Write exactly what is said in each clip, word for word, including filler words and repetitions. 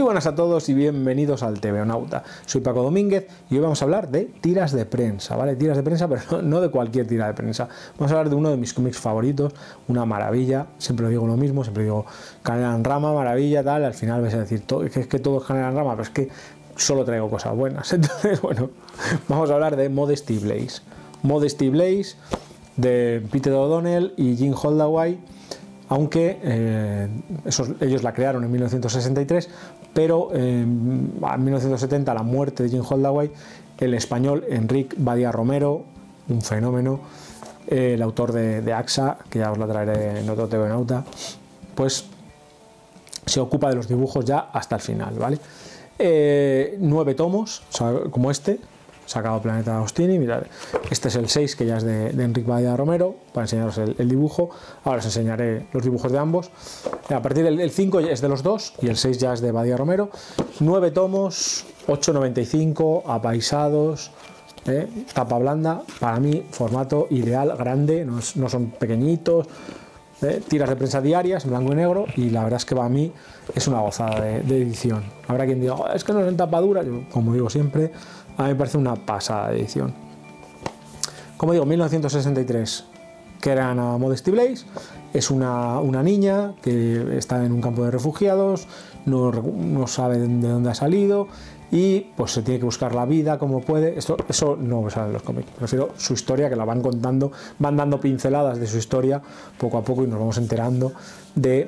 buenas a todos y bienvenidos al TVOnauta. Soy Paco Domínguez y hoy vamos a hablar de tiras de prensa, ¿vale? Tiras de prensa, pero no de cualquier tira de prensa. Vamos a hablar de uno de mis cómics favoritos, una maravilla. Siempre digo lo mismo, siempre digo Canela en Rama, maravilla, tal. Al final vais a decir que es que todo es Canela en Rama, pero es que solo traigo cosas buenas. Entonces, bueno, vamos a hablar de Modesty Blaze. Modesty Blaze de Peter O'Donnell y Jim Holdaway. Aunque eh, esos, ellos la crearon en mil novecientos sesenta y tres, pero eh, en mil novecientos setenta, la muerte de Jim Holdaway, el español Enric Badia Romero, un fenómeno, eh, el autor de, de AXA, que ya os la traeré en otro TVOnauta, pues se ocupa de los dibujos ya hasta el final, ¿vale? Eh, nueve tomos, o sea, como este, sacado Planeta Agostini. Mirad, este es el seis, que ya es de, de Enric Badia Romero, para enseñaros el, el dibujo. Ahora os enseñaré los dibujos de ambos. A partir del cinco es de los dos y el seis ya es de Badia Romero. nueve tomos, ocho noventa y cinco, apaisados, eh, tapa blanda. Para mí, formato ideal, grande, no, es, no son pequeñitos. Eh, tiras de prensa diarias en blanco y negro, y la verdad es que para mí es una gozada de, de edición. Habrá quien diga, oh, es que no es en tapa dura. Yo, como digo siempre, a mí me parece una pasada de edición. Como digo, mil novecientos sesenta y tres crean a Modesty Blaze. Es una, una niña que está en un campo de refugiados, no, no sabe de dónde ha salido y pues se tiene que buscar la vida como puede. Esto, eso no sale en los cómics, prefiero su historia, que la van contando, van dando pinceladas de su historia poco a poco y nos vamos enterando de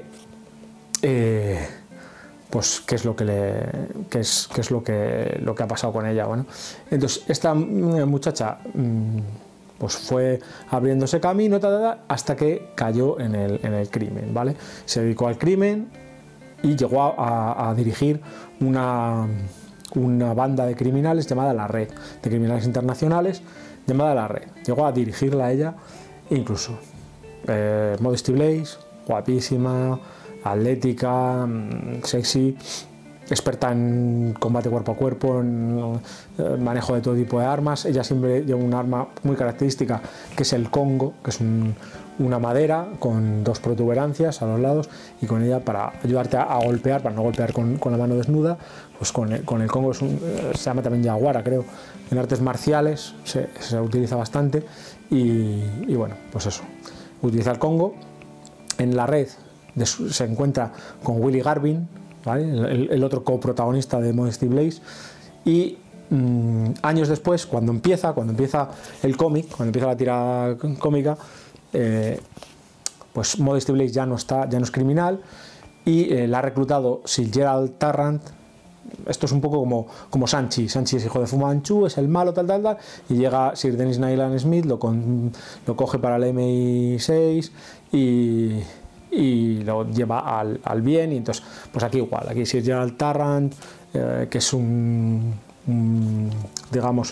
eh, pues qué es lo que le qué es, qué es lo que lo que ha pasado con ella. Bueno, entonces esta muchacha pues fue abriéndose camino ta, ta, ta, hasta que cayó en el, en el crimen, ¿vale? Se dedicó al crimen y llegó a, a, a dirigir una una banda de criminales llamada La Red, de criminales internacionales llamada La Red. Llegó a dirigirla a ella, incluso eh, Modesty Blaze, guapísima, atlética, sexy, experta en combate cuerpo a cuerpo, en eh, manejo de todo tipo de armas. Ella siempre lleva un arma muy característica, que es el Congo, que es un, una madera con dos protuberancias a los lados, y con ella, para ayudarte a, a golpear, para no golpear con, con la mano desnuda, pues con el, con el Congo, es un, eh, se llama también yaguara, creo. En artes marciales se, se utiliza bastante, y, y bueno, pues eso, utiliza el Congo. En La Red de su, se encuentra con Willie Garvin, ¿vale? el, el otro coprotagonista de Modesty Blaze, y mmm, años después, cuando empieza, cuando empieza el cómic, cuando empieza la tira cómica, eh, pues Modesty Blaze ya no está, ya no es criminal, y eh, la ha reclutado Sir Gerald Tarrant. Esto es un poco como, como Sanchi. Sanchi es hijo de Fu Manchu, es el malo, tal, tal, tal, y llega Sir Dennis Nayland Smith, lo, con, lo coge para el M I seis y, y lo lleva al, al bien. Y entonces, pues aquí igual, aquí Sir Gerald Tarrant, eh, que es un, un, digamos,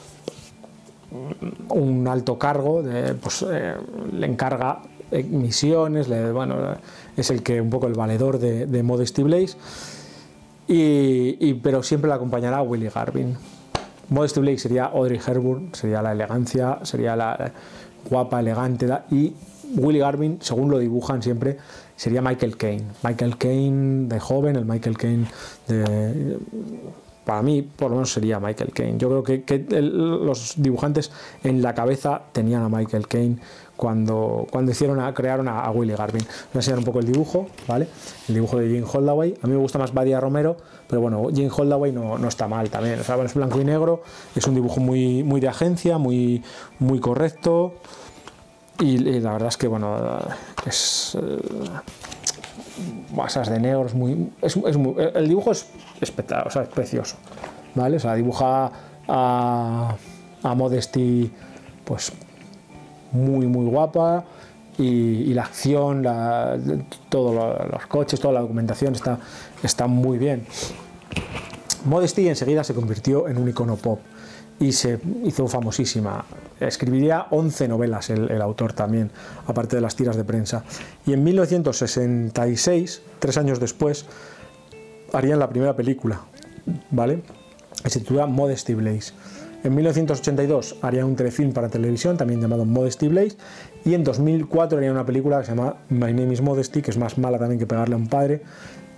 un alto cargo, de, pues eh, le encarga misiones, le, bueno, es el que un poco el valedor de, de Modesty Blaze. Y, y, pero siempre la acompañará Willie Garvin. Modesty Blaze sería Audrey Hepburn, sería la elegancia, sería la guapa, elegante, y Willie Garvin, según lo dibujan siempre, sería Michael Caine. Michael Caine de joven, el Michael Caine de... Para mí, por lo menos, sería Michael Caine. Yo creo que, que el, los dibujantes en la cabeza tenían a Michael Caine cuando, cuando hicieron a, crearon a, a Willie Garvin. Voy a enseñar un poco el dibujo, ¿vale? El dibujo de Jim Holdaway. A mí me gusta más Badia Romero, pero bueno, Jim Holdaway no, no está mal también. O sea, bueno, es blanco y negro, es un dibujo muy, muy de agencia, muy, muy correcto. Y, y la verdad es que, bueno, es... Eh, masas de negros, muy, es, es muy, el dibujo es espectacular, o sea, es precioso, ¿vale? O sea, dibuja a, a Modesty pues muy muy guapa, y, y la acción, la, todos los coches, toda la documentación está, está muy bien. Modesty enseguida se convirtió en un icono pop y se hizo famosísima. Escribiría once novelas el, el autor también, aparte de las tiras de prensa. Y en mil novecientos sesenta y seis, tres años después, harían la primera película, ¿vale? Que se titula Modesty Blaze. En mil novecientos ochenta y dos harían un telefilm para televisión, también llamado Modesty Blaze. Y en dos mil cuatro harían una película que se llama My Name is Modesty, que es más mala también que pegarle a un padre,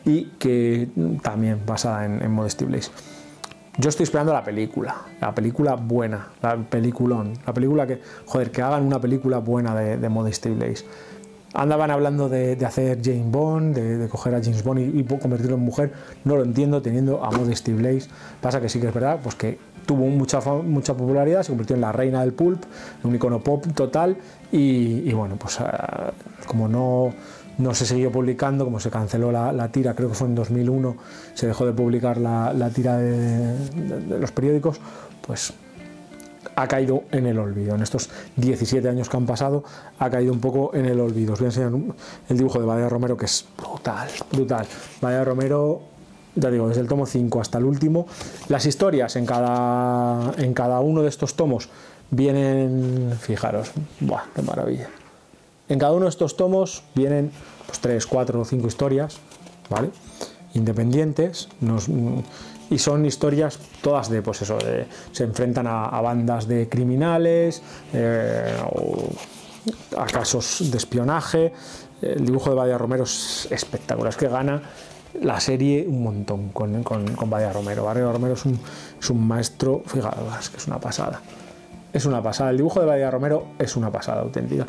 y que también basada en, en Modesty Blaze. Yo estoy esperando la película, la película buena, la peliculón, la película que, joder, que hagan una película buena de, de Modesty Blaze. Andaban hablando de, de hacer James Bond, de, de coger a James Bond y, y convertirlo en mujer. No lo entiendo teniendo a Modesty Blaze. Pasa que sí que es verdad, pues que tuvo mucha, mucha popularidad, se convirtió en la reina del pulp, un icono pop total y, y bueno, pues uh, como no, no se siguió publicando, como se canceló la, la tira, creo que fue en dos mil uno, se dejó de publicar la, la tira de, de, de los periódicos, pues ha caído en el olvido. En estos diecisiete años que han pasado, ha caído un poco en el olvido. Os voy a enseñar un, el dibujo de Badía Romero, que es brutal, brutal. Badía Romero, ya digo, desde el tomo cinco hasta el último. Las historias en cada, en cada uno de estos tomos vienen, fijaros, ¡buah, qué maravilla! En cada uno de estos tomos vienen pues, tres, cuatro o cinco historias, ¿vale? Independientes, nos, y son historias todas de, pues eso, de, se enfrentan a, a bandas de criminales, eh, o a casos de espionaje. El dibujo de Badía Romero es espectacular, es que gana la serie un montón con, con, con Badía Romero. Badía Romero es un, es un maestro, fíjate, es que es una pasada. Es una pasada, el dibujo de Badía Romero es una pasada auténtica.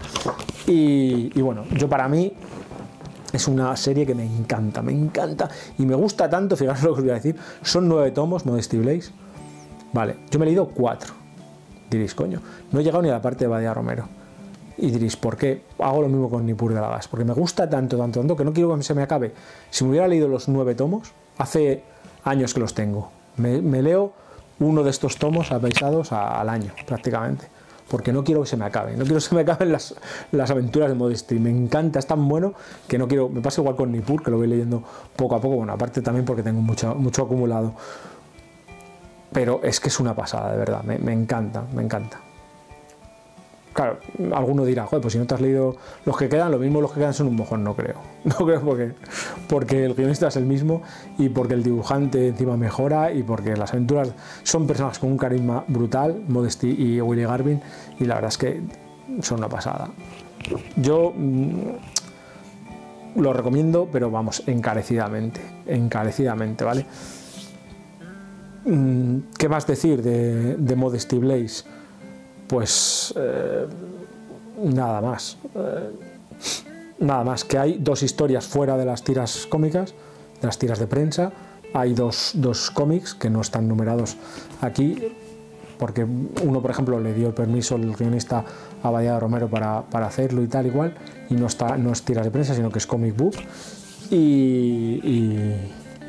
Y, y bueno, yo para mí es una serie que me encanta, me encanta y me gusta tanto, fijaros lo que os voy a decir, son nueve tomos, Modesty Blaze, vale, yo me he leído cuatro, diréis, coño, no he llegado ni a la parte de Badía Romero, y diréis, ¿por qué hago lo mismo con Nippur de la Gas? Porque me gusta tanto, tanto, tanto, que no quiero que se me acabe. Si me hubiera leído los nueve tomos, hace años que los tengo, me, me leo uno de estos tomos apaisados al año, prácticamente. Porque no quiero que se me acabe, no quiero que se me acaben las, las aventuras de Modesty. Me encanta, es tan bueno que no quiero. Me pasa igual con Nippur, que lo voy leyendo poco a poco, bueno, aparte también porque tengo mucho, mucho acumulado. Pero es que es una pasada, de verdad, me, me encanta, me encanta. Claro, alguno dirá, joder, pues si no te has leído los que quedan, lo mismo los que quedan son un mojón, no creo. No creo porque, porque el guionista es el mismo y porque el dibujante encima mejora y porque las aventuras son personas con un carisma brutal, Modesty y Willie Garvin, y la verdad es que son una pasada. Yo mmm, lo recomiendo, pero vamos, encarecidamente, encarecidamente, ¿vale? ¿Qué más decir de, de Modesty Blaze? Pues eh, nada más, eh, nada más, que hay dos historias fuera de las tiras cómicas, de las tiras de prensa, hay dos, dos cómics que no están numerados aquí, porque uno, por ejemplo, le dio el permiso el guionista a Badía Romero para, para hacerlo y tal, igual, y no, está, no es tiras de prensa, sino que es comic book, y, y,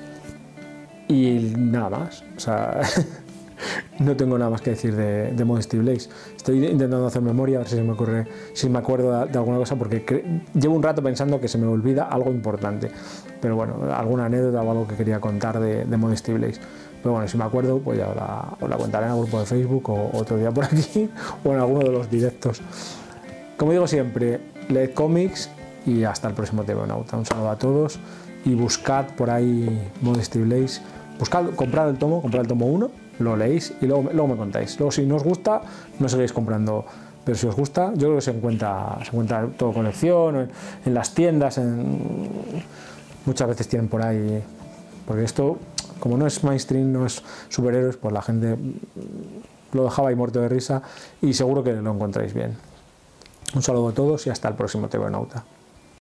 y nada más, o sea... No tengo nada más que decir de, de Modesty Blaze. Estoy intentando hacer memoria, a ver si me ocurre, si me acuerdo de, de alguna cosa, porque llevo un rato pensando que se me olvida algo importante. Pero bueno, alguna anécdota o algo que quería contar de, de Modesty Blaze. Pero bueno, si me acuerdo, pues ya os la, os la contaré en el grupo de Facebook o otro día por aquí o en alguno de los directos. Como digo siempre, leed cómics y hasta el próximo TVOnauta. Un saludo a todos y buscad por ahí Modesty Blaze. Buscad, comprad el tomo, comprad el tomo uno, lo leéis y luego, luego me contáis. Luego, si no os gusta, no seguís comprando, pero si os gusta, yo creo que se encuentra, se encuentra todo colección, en, en las tiendas, en, muchas veces tienen por ahí, porque esto, como no es mainstream, no es superhéroes, pues la gente lo dejaba ahí muerto de risa y seguro que lo encontráis bien. Un saludo a todos y hasta el próximo TVOnauta.